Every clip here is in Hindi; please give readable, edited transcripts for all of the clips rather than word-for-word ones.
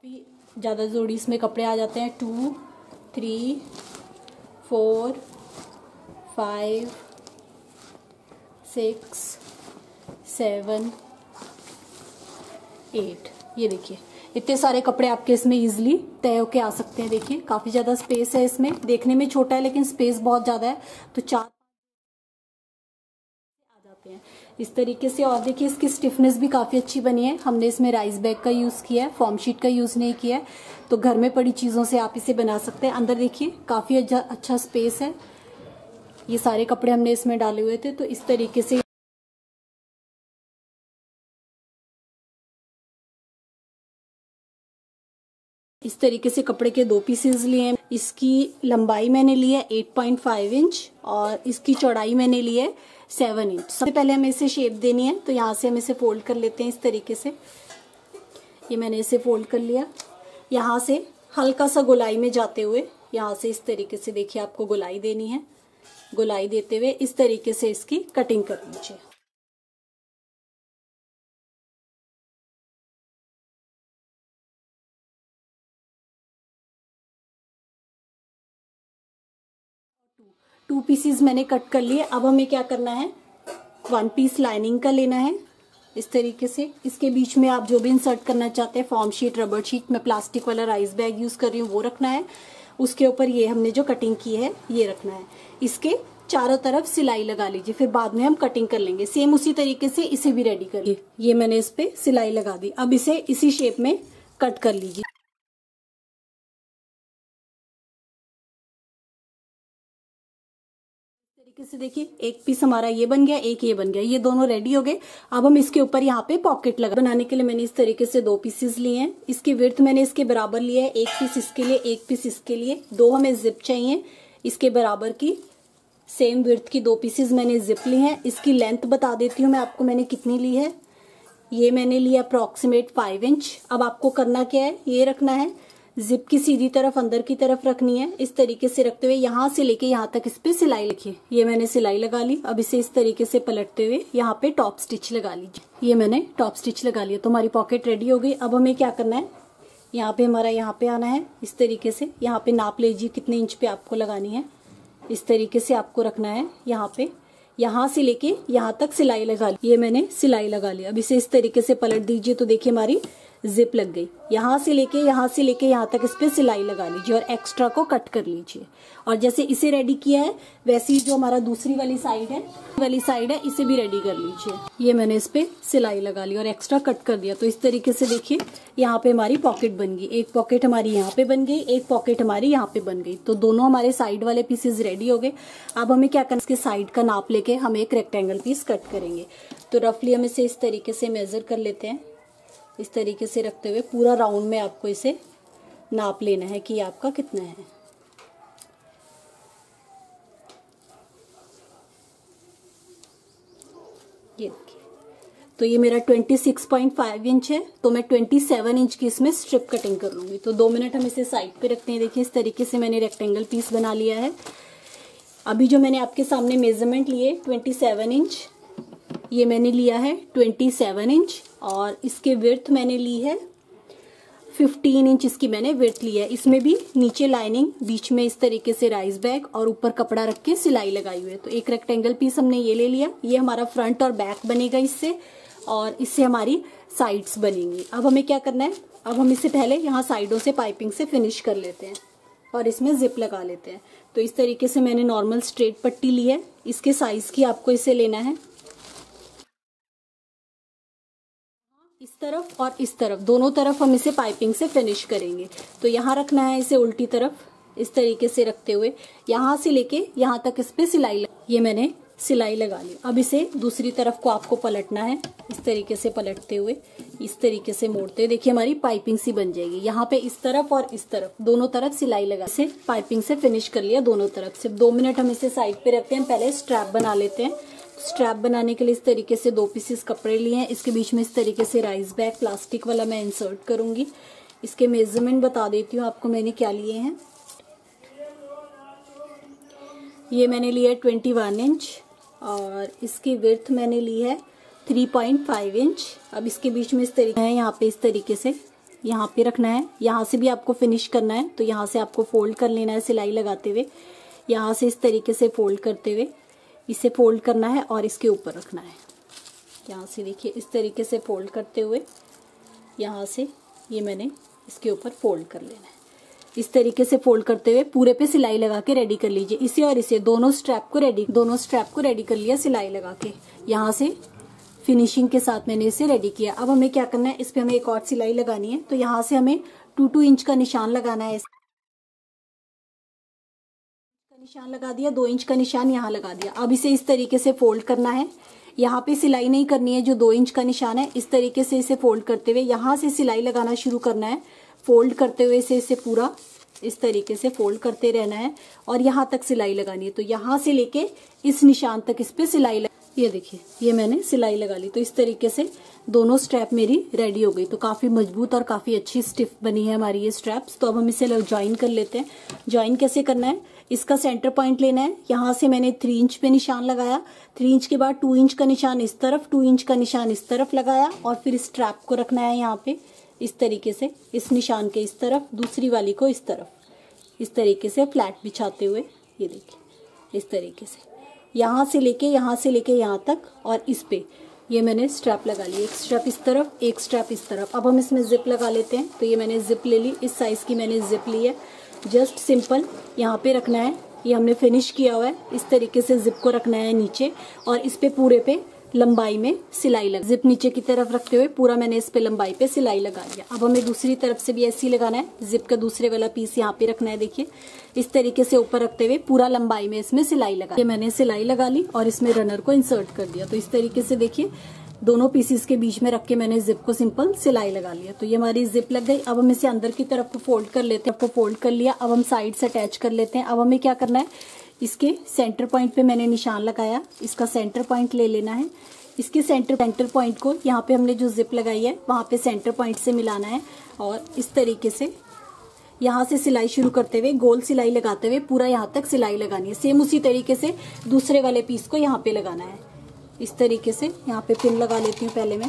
काफ़ी ज़्यादा जोड़ी इसमें कपड़े आ जाते हैं। 2 3 4 5 6 7 8। ये देखिए इतने सारे कपड़े आपके इसमें इजीली तय होके आ सकते हैं। देखिए काफ़ी ज़्यादा स्पेस है इसमें, देखने में छोटा है लेकिन स्पेस बहुत ज़्यादा है, तो 4 आ जाते हैं इस तरीके से। और देखिए इसकी स्टिफनेस भी काफ़ी अच्छी बनी है। हमने इसमें राइस बैग का यूज़ किया है, फॉर्म शीट का यूज़ नहीं किया है, तो घर में पड़ी चीज़ों से आप इसे बना सकते हैं। अंदर देखिए काफ़ी अच्छा स्पेस है। ये सारे कपड़े हमने इसमें डाले हुए थे, तो इस तरीके से इस तरीके से कपड़े के 2 पीसेस लिए हैं। इसकी लंबाई मैंने ली है 8.5 इंच और इसकी चौड़ाई मैंने ली है 7 इंच। सबसे पहले हमें इसे शेप देनी है, तो यहाँ से हम इसे फोल्ड कर लेते हैं इस तरीके से। ये मैंने इसे फोल्ड कर लिया। यहाँ से हल्का सा गोलाई में जाते हुए यहाँ से इस तरीके से देखिए आपको गोलाई देनी है। गोलाई देते हुए इस तरीके से इसकी कटिंग कर लीजिए। टू पीसेस मैंने कट कर लिए। अब हमें क्या करना है, 1 पीस लाइनिंग का लेना है इस तरीके से। इसके बीच में आप जो भी इंसर्ट करना चाहते हैं, फॉर्म शीट, रबर शीट, मैं प्लास्टिक वाला राइस बैग यूज कर रही हूँ, वो रखना है। उसके ऊपर ये हमने जो कटिंग की है ये रखना है। इसके चारों तरफ सिलाई लगा लीजिए, फिर बाद में हम कटिंग कर लेंगे। सेम उसी तरीके से इसे भी रेडी करिए। ये मैंने इस पे सिलाई लगा दी। अब इसे इसी शेप में कट कर लीजिए। तरीके से देखिए एक पीस हमारा ये बन गया, एक ये बन गया, ये दोनों रेडी हो गए। अब हम इसके ऊपर यहाँ पे पॉकेट लगा बनाने के लिए मैंने इस तरीके से 2 पीसेस लिए हैं। इसकी विड्थ मैंने इसके बराबर लिया है, 1 पीस इसके लिए, 1 पीस इसके लिए। 2 हमें जिप चाहिए इसके बराबर की, सेम विड्थ की 2 पीसेस मैंने जिप ली हैं। इसकी लेंथ बता देती हूँ मैं आपको मैंने कितनी ली है। ये मैंने लिया अप्रोक्सीमेट 5 इंच। अब आपको करना क्या है, ये रखना है, जिप की सीधी तरफ अंदर की तरफ रखनी है। इस तरीके से रखते हुए यहाँ से लेके यहाँ तक इस पे सिलाई लिखिए। ये मैंने सिलाई लगा ली। अब इसे इस तरीके से पलटते हुए यहाँ पे टॉप स्टिच लगा लीजिए। ये मैंने टॉप स्टिच लगा लिया, तो हमारी पॉकेट रेडी हो गई। अब हमें क्या करना है, यहाँ पे हमारा यहाँ पे आना है इस तरीके से। यहाँ पे नाप लीजिए कितने इंच पे आपको लगानी है। इस तरीके से आपको रखना है। यहाँ पे यहाँ से लेके यहाँ तक सिलाई लगा ली। ये मैंने सिलाई लगा ली। अब इसे इस तरीके से पलट दीजिए, तो देखिए हमारी जिप लग गई। यहाँ से लेके यहाँ तक इस पे सिलाई लगा लीजिए और एक्स्ट्रा को कट कर लीजिए। और जैसे इसे रेडी किया है वैसे ही जो हमारा दूसरी वाली साइड है इसे भी रेडी कर लीजिए। ये मैंने इस पे सिलाई लगा ली और एक्स्ट्रा कट कर दिया। तो इस तरीके से देखिए यहाँ पे हमारी पॉकेट बन गई। एक पॉकेट हमारी यहाँ पे बन गई, एक पॉकेट हमारी यहाँ पे बन गई। तो दोनों हमारे साइड वाले पीसेस रेडी हो गए। अब हमें क्या करना, इसके साइड का नाप लेके हम एक रेक्टेंगल पीस कट करेंगे। तो रफली हम इसे इस तरीके से मेजर कर लेते हैं। इस तरीके से रखते हुए पूरा राउंड में आपको इसे नाप लेना है कि आपका कितना है। ये देखिए, तो ये मेरा 26.5 इंच है, तो मैं 27 इंच की इसमें स्ट्रिप कटिंग कर लूंगी। तो 2 मिनट हम इसे साइड पे रखते हैं। देखिए इस तरीके से मैंने रेक्टेंगल पीस बना लिया है। अभी जो मैंने आपके सामने मेजरमेंट लिए 27 इंच, ये मैंने लिया है 27 इंच और इसके विड्थ मैंने ली है 15 इंच। इसकी मैंने विड्थ ली है। इसमें भी नीचे लाइनिंग, बीच में इस तरीके से राइस बैग और ऊपर कपड़ा रख के सिलाई लगाई हुई है। तो एक रेक्टेंगल पीस हमने ये ले लिया। ये हमारा फ्रंट और बैक बनेगा इससे, और इससे हमारी साइड्स बनेंगी। अब हमें क्या करना है, अब हम इससे पहले यहाँ साइडों से पाइपिंग से फिनिश कर लेते हैं और इसमें जिप लगा लेते हैं। तो इस तरीके से मैंने नॉर्मल स्ट्रेट पट्टी ली है। इसके साइज की आपको इसे लेना है। इस तरफ और इस तरफ, दोनों तरफ हम इसे पाइपिंग से फिनिश करेंगे। तो यहाँ रखना है इसे उल्टी तरफ, इस तरीके से रखते हुए यहाँ से लेके यहाँ तक इस पे सिलाई ये मैंने सिलाई लगा ली। अब इसे दूसरी तरफ को आपको पलटना है। इस तरीके से पलटते हुए इस तरीके से मोड़ते हुए देखिए हमारी पाइपिंग सी बन जाएगी। यहाँ पे इस तरफ और इस तरफ दोनों तरफ सिलाई लगा इसे पाइपिंग से फिनिश कर लिया दोनों तरफ। सिर्फ 2 मिनट हम इसे साइड पे रखते हैं। पहले स्ट्रैप बना लेते हैं। स्ट्रैप बनाने के लिए इस तरीके से 2 पीसेस कपड़े लिए हैं। इसके बीच में इस तरीके से राइस बैग प्लास्टिक वाला मैं इंसर्ट करूंगी। इसके मेजरमेंट बता देती हूँ आपको मैंने क्या लिए हैं। ये मैंने लिया 21 इंच और इसकी विड्थ मैंने ली है 3.5 इंच। अब इसके बीच में इस तरीके है, यहाँ पे इस तरीके से यहाँ पे रखना है, यहाँ से भी आपको फिनिश करना है तो यहाँ से आपको फोल्ड कर लेना है सिलाई लगाते हुए, यहाँ से इस तरीके से फोल्ड करते हुए इसे फोल्ड करना है और इसके ऊपर रखना है। यहाँ से देखिए इस तरीके से फोल्ड करते हुए यहाँ से ये मैंने इसके ऊपर फोल्ड कर लेना है। इस तरीके से फोल्ड करते हुए पूरे पे सिलाई लगा के रेडी कर लीजिए। इसे और इसे दोनों स्ट्रैप को रेडी कर लिया सिलाई लगा के। यहाँ से फिनिशिंग के साथ मैंने इसे रेडी किया। अब हमें क्या करना है, इस पे हमें एक और सिलाई लगानी है। तो यहाँ से हमें 2 इंच का निशान लगाना है। निशान लगा दिया, 2 इंच का निशान यहाँ लगा दिया। अब इसे इस तरीके से फोल्ड करना है। यहाँ पे सिलाई नहीं करनी है, जो 2 इंच का निशान है इस तरीके से इसे फोल्ड करते हुए यहाँ से सिलाई लगाना शुरू करना है। फोल्ड करते हुए इसे पूरा इस तरीके से फोल्ड करते रहना है और यहाँ तक सिलाई लगानी है। तो यहाँ से लेके इस निशान तक इस पे सिलाई ये देखिए ये मैंने सिलाई लगा ली। तो इस तरीके से दोनों स्ट्रैप मेरी रेडी हो गई। तो काफी मजबूत और काफी अच्छी स्टिफ बनी है हमारी ये स्ट्रैप्स। तो अब हम इसे ज्वाइन कर लेते हैं। ज्वाइन कैसे करना है, इसका सेंटर पॉइंट लेना है। यहाँ से मैंने 3 इंच पे निशान लगाया, 3 इंच के बाद 2 इंच का निशान इस तरफ, 2 इंच का निशान इस तरफ लगाया और फिर स्ट्रैप को रखना है यहाँ पे इस तरीके से, इस निशान के इस तरफ, दूसरी वाली को इस तरफ, इस तरीके से फ्लैट बिछाते हुए ये देखिए इस तरीके से यहाँ से लेके यहाँ तक। और इस पे ये मैंने स्ट्रैप लगा ली, एक स्ट्रैप इस तरफ, एक स्ट्रैप इस तरफ। अब हम इसमें जिप लगा लेते हैं। तो ये मैंने जिप ले ली, इस साइज की मैंने जिप ली है। जस्ट सिंपल यहाँ पे रखना है, ये हमने फिनिश किया हुआ है। इस तरीके से जिप को रखना है नीचे और इस पे पूरे पे लंबाई में सिलाई लगा, जिप नीचे की तरफ रखते हुए पूरा मैंने इस पे लंबाई पे सिलाई लगा दिया। अब हमें दूसरी तरफ से भी ऐसे ही लगाना है। जिप का दूसरे वाला पीस यहाँ पे रखना है, देखिए इस तरीके से ऊपर रखते हुए पूरा लंबाई में इसमें सिलाई लगा। ये मैंने सिलाई लगा ली और इसमें रनर को इंसर्ट कर दिया। तो इस तरीके से देखिए दोनों पीसेस के बीच में रख के मैंने जिप को सिंपल सिलाई लगा लिया। तो ये हमारी जिप लग गई। अब हम इसे अंदर की तरफ को फोल्ड कर लेते हैं। आपको फोल्ड कर लिया, अब हम साइड से अटैच कर लेते हैं। अब हमें क्या करना है, इसके सेंटर पॉइंट पे मैंने निशान लगाया, इसका सेंटर पॉइंट ले लेना है। इसके सेंटर पॉइंट को यहाँ पे हमने जो जिप लगाई है वहां पे सेंटर पॉइंट से मिलाना है और इस तरीके से यहाँ से सिलाई शुरू करते हुए गोल सिलाई लगाते हुए पूरा यहाँ तक सिलाई लगानी है। सेम उसी तरीके से दूसरे वाले पीस को यहाँ पे लगाना है। इस तरीके से यहाँ पे पिन लगा लेती हूँ पहले मैं।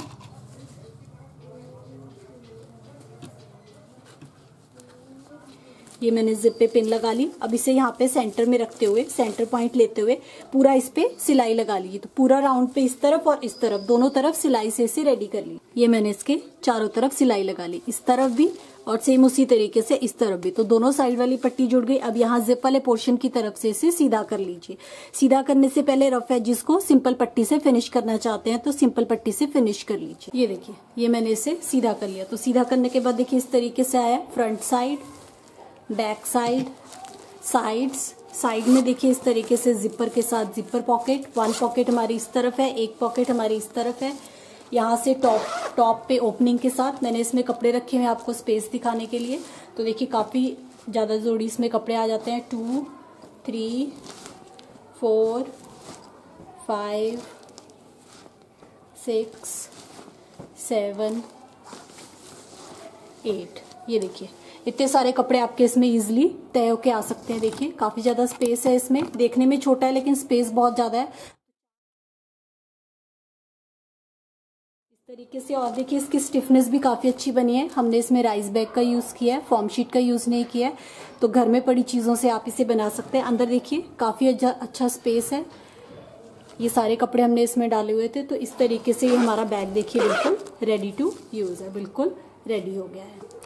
ये मैंने जिप पे पिन लगा ली। अब इसे यहाँ पे सेंटर में रखते हुए सेंटर पॉइंट लेते हुए पूरा इस पे सिलाई लगा ली। तो पूरा राउंड पे इस तरफ और इस तरफ दोनों तरफ सिलाई से इसे रेडी कर ली। ये मैंने इसके चारों तरफ सिलाई लगा ली, इस तरफ भी और सेम उसी तरीके से इस तरफ भी। तो दोनों साइड वाली पट्टी जुड़ गई। अब यहाँ जिप वाले पोर्शन की तरफ से इसे सीधा कर लीजिए। सीधा करने से पहले रफ एजेस को सिंपल पट्टी से फिनिश करना चाहते हैं तो सिंपल पट्टी से फिनिश कर लीजिए। ये देखिए ये मैंने इसे सीधा कर लिया। तो सीधा करने के बाद देखिए इस तरीके से आया, front side, back side, sides. Side में देखिए इस तरीके से जिपर के साथ जिपर पॉकेट, 1 पॉकेट हमारी इस तरफ है, 1 पॉकेट हमारी इस तरफ है। यहाँ से टॉप पे ओपनिंग के साथ मैंने इसमें कपड़े रखे हुए हैं आपको स्पेस दिखाने के लिए। तो देखिए काफी ज्यादा जोड़ी इसमें कपड़े आ जाते हैं। 2, 3, 4, 5, 6, 7, 8। ये देखिए इतने सारे कपड़े आपके इसमें इजिली तय होके आ सकते हैं। देखिए काफी ज्यादा स्पेस है इसमें, देखने में छोटा है लेकिन स्पेस बहुत ज्यादा है इस तरीके से। और देखिए इसकी स्टिफनेस भी काफी अच्छी बनी है। हमने इसमें राइस बैग का यूज किया है, फॉर्म शीट का यूज नहीं किया है। तो घर में पड़ी चीजों से आप इसे बना सकते हैं। अंदर देखिए काफी अच्छा स्पेस है। ये सारे कपड़े हमने इसमें डाले हुए थे। तो इस तरीके से ये हमारा बैग देखिए बिल्कुल रेडी टू यूज है, बिल्कुल रेडी हो गया है।